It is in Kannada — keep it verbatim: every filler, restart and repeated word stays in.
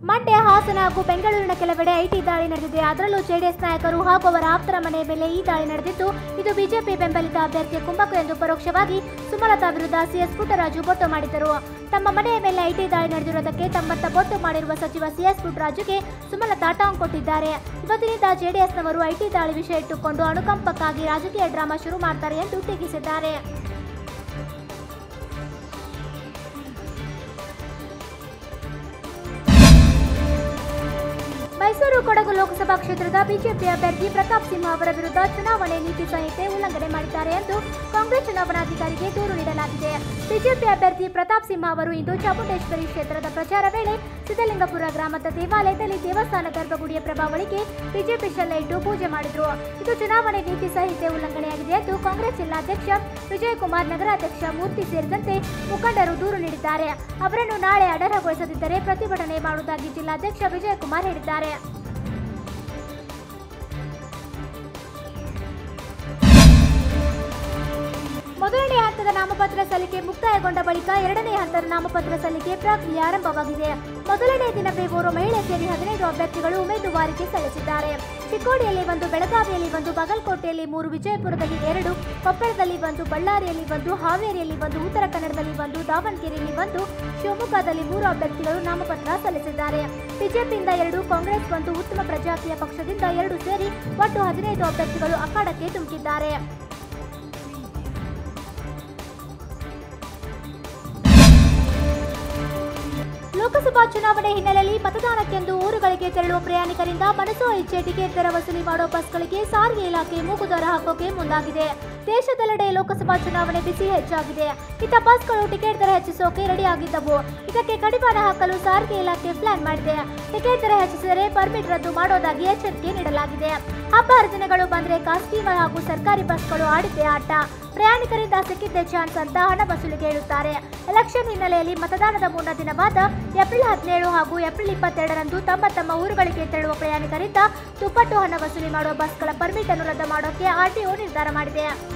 ಮಂಡ್ಯ, ಹಾಸನ ಹಾಗೂ ಬೆಂಗಳೂರಿನ ಕೆಲವೆಡೆ ಐಟಿ ದಾಳಿ ನಡೆದಿದೆ. ಅದರಲ್ಲೂ ಜೆಡಿಎಸ್ ನಾಯಕರು ಹಾಗೂ ಅವರ ಆಪ್ತರ ಮನೆಯ ಮೇಲೆ ಈ ದಾಳಿ ನಡೆದಿದ್ದು, ಇದು ಬಿಜೆಪಿ ಬೆಂಬಲಿತ ಅಭ್ಯರ್ಥಿ ಕುಂಭಕು ಎಂದು ಪರೋಕ್ಷವಾಗಿ ಸುಮಲತಾ ವಿರುದ್ಧ ಸಿಎಸ್ ಪುಟ್ಟರಾಜು ಬೊಟ್ಟು ಮಾಡಿದ್ದರು. ತಮ್ಮ ಮನೆಯ ಮೇಲೆ ಐಟಿ ದಾಳಿ ನಡೆದಿರುವುದಕ್ಕೆ ತಮ್ಮತ್ತ ಬೊಟ್ಟು ಮಾಡಿರುವ ಸಚಿವ ಸಿಎಸ್ ಪುಟ್ಟರಾಜುಗೆ ಸುಮಲತಾ ಟಾಂಗ್ ಕೊಟ್ಟಿದ್ದಾರೆ. ಇವತ್ತಿನಿಂದ ಜೆಡಿಎಸ್ನವರು ಐಟಿ ದಾಳಿ ವಿಷಯ ಇಟ್ಟುಕೊಂಡು ಅನುಕಂಪಕ್ಕಾಗಿ ರಾಜಕೀಯ ಡ್ರಾಮಾ ಶುರು ಮಾಡ್ತಾರೆ ಎಂದು ಟೀಕಿಸಿದ್ದಾರೆ. ಮೈಸೂರು ಕೊಡಗು ಲೋಕಸಭಾ ಕ್ಷೇತ್ರದ ಬಿಜೆಪಿ ಅಭ್ಯರ್ಥಿ ಪ್ರತಾಪ್ ಸಿಂಹ ಅವರ ವಿರುದ್ಧ ಚುನಾವಣೆ ನೀತಿ ಸಂಹಿತೆ ಉಲ್ಲಂಘನೆ ಮಾಡಿದ್ದಾರೆ ಎಂದು ಕಾಂಗ್ರೆಸ್ ಚುನಾವಣಾಧಿಕಾರಿಗೆ ದೂರು ನೀಡಲಾಗಿದೆ. ಬಿಜೆಪಿ ಅಭ್ಯರ್ಥಿ ಪ್ರತಾಪ್ ಸಿಂಹ ಅವರು ಇಂದು ಚಾಮುಂಡೇಶ್ವರಿ ಕ್ಷೇತ್ರದ ಪ್ರಚಾರ ವೇಳೆ ಸಿದ್ದಲಿಂಗಪುರ ಗ್ರಾಮದ ದೇವಾಲಯದಲ್ಲಿ ದೇವಸ್ಥಾನ ಗರ್ಭಗುಡಿಯ ಪ್ರಭಾವಳಿಗೆ ಬಿಜೆಪಿ ಶೆಲ್ಲ ಇಟ್ಟು ಪೂಜೆ ಮಾಡಿದರು. ಇದು ಚುನಾವಣೆ ನೀತಿ ಸಂಹಿತೆ ಉಲ್ಲಂಘನೆಯಾಗಿದೆ ಎಂದು ಕಾಂಗ್ರೆಸ್ ಜಿಲ್ಲಾಧ್ಯಕ್ಷ ವಿಜಯಕುಮಾರ್, ನಗರಾಧ್ಯಕ್ಷ ಮೂರ್ತಿ ಸೇರಿದಂತೆ ಮುಖಂಡರು ದೂರು ನೀಡಿದ್ದಾರೆ. ಅವರನ್ನು ನಾಳೆ ಅನರ್ಹಗೊಳಿಸದಿದ್ದರೆ ಪ್ರತಿಭಟನೆ ಮಾಡುವುದಾಗಿ ಜಿಲ್ಲಾಧ್ಯಕ್ಷ ವಿಜಯಕುಮಾರ್ ಹೇಳಿದ್ದಾರೆ. ಮೊದಲನೇ ಹಂತದ ನಾಮಪತ್ರ ಸಲ್ಲಿಕೆ ಮುಕ್ತಾಯಗೊಂಡ ಬಳಿಕ ಎರಡನೇ ಹಂತದ ನಾಮಪತ್ರ ಸಲ್ಲಿಕೆ ಪ್ರಕ್ರಿಯೆ ಆರಂಭವಾಗಿದೆ. ಮೊದಲನೇ ದಿನವೇ ಓರ್ವ ಮಹಿಳೆ ಸೇರಿ ಹದಿನೈದು ಅಭ್ಯರ್ಥಿಗಳು ಉಮೇದುವಾರಿಕೆ ಸಲ್ಲಿಸಿದ್ದಾರೆ. ಚಿಕ್ಕೋಡಿಯಲ್ಲಿ ಒಂದು, ಬೆಳಗಾವಿಯಲ್ಲಿ ಒಂದು, ಬಾಗಲಕೋಟೆಯಲ್ಲಿ ಮೂರು, ವಿಜಯಪುರದಲ್ಲಿ ಎರಡು, ಕೊಪ್ಪಳದಲ್ಲಿ ಒಂದು, ಬಳ್ಳಾರಿಯಲ್ಲಿ ಒಂದು, ಹಾವೇರಿಯಲ್ಲಿ ಒಂದು, ಉತ್ತರ ಕನ್ನಡದಲ್ಲಿ ಒಂದು, ದಾವಣಗೆರೆಯಲ್ಲಿ ಒಂದು, ಶಿವಮೊಗ್ಗದಲ್ಲಿ ಮೂರು ಅಭ್ಯರ್ಥಿಗಳು ನಾಮಪತ್ರ ಸಲ್ಲಿಸಿದ್ದಾರೆ. ಬಿಜೆಪಿಯಿಂದ ಎರಡು, ಕಾಂಗ್ರೆಸ್ ಒಂದು, ಉತ್ತಮ ಪ್ರಜಾಕೀಯ ಪಕ್ಷದಿಂದ ಎರಡು ಸೇರಿ ಒಟ್ಟು ಹದಿನೈದು ಅಭ್ಯರ್ಥಿಗಳು ಅಖಾಡಕ್ಕೆ ಧುಮುಕಿದ್ದಾರೆ. ಲೋಕಸಭಾ ಚುನಾವಣೆ ಹಿನ್ನೆಲೆಯಲ್ಲಿ ಮತದಾನಕ್ಕೆಂದು ಊರುಗಳಿಗೆ ತೆರಳುವ ಪ್ರಯಾಣಿಕರಿಂದ ಮನಸೋ ಇಚ್ಛೆ ಟಿಕೆಟ್ ದರ ವಸೂಲಿ ಮಾಡುವ ಬಸ್ಗಳಿಗೆ ಸಾರಿಗೆ ಇಲಾಖೆ ಮೂಗುದಾರ ಹಾಕೋಕೆ ಮುಂದಾಗಿದೆ. ದೇಶದೆಲ್ಲೆಡೆ ಲೋಕಸಭಾ ಚುನಾವಣೆ ಬಿಸಿ ಹೆಚ್ಚಾಗಿದೆ. ಇತ್ತ ಬಸ್ಗಳು ಟಿಕೆಟ್ ದರ ಹೆಚ್ಚಿಸೋಕೆ ರೆಡಿ ಆಗಿದ್ದವು. ಇದಕ್ಕೆ ಕಡಿವಾಣ ಹಾಕಲು ಸಾರಿಗೆ ಇಲಾಖೆ ಪ್ಲಾನ್ ಮಾಡಿದೆ. ಟಿಕೆಟ್ ದರ ಹೆಚ್ಚಿಸಿದರೆ ಪರ್ಮಿಟ್ ರದ್ದು ಮಾಡೋದಾಗಿ ಎಚ್ಚರಿಕೆ ನೀಡಲಾಗಿದೆ. ಹಬ್ಬ ಹರಿದಿನಗಳು ಬಂದರೆ ಖಾಸಗಿ ಹಾಗೂ ಸರ್ಕಾರಿ ಬಸ್ಗಳು ಆಡಿದ್ದೇ ಆಟ. ಪ್ರಯಾಣಿಕರಿಂದ ಸಿಕ್ಕಿದ್ದೇ ಚಾನ್ಸ್ ಅಂತ ಹಣ ವಸೂಲಿಗೆ ಹೇಳುತ್ತಾರೆ. ಎಲೆಕ್ಷನ್ ಹಿನ್ನೆಲೆಯಲ್ಲಿ ಮತದಾನದ ಮುನ್ನ ದಿನವಾದ ಏಪ್ರಿಲ್ ಹದಿನೇಳು ಹಾಗೂ ಏಪ್ರಿಲ್ ಇಪ್ಪತ್ತೆರಡರಂದು ತಮ್ಮ ತಮ್ಮ ಊರುಗಳಿಗೆ ತೆರಳುವ ಪ್ರಯಾಣಿಕರಿಂದ ದುಪ್ಪಟ್ಟು ಹಣ ವಸೂಲಿ ಮಾಡುವ ಬಸ್ಗಳ ಪರ್ಮಿಟ್ ಅನ್ನು ರದ್ದು ಮಾಡೋಕೆ ಆರ್ಟಿಒ ನಿರ್ಧಾರ ಮಾಡಿದೆ.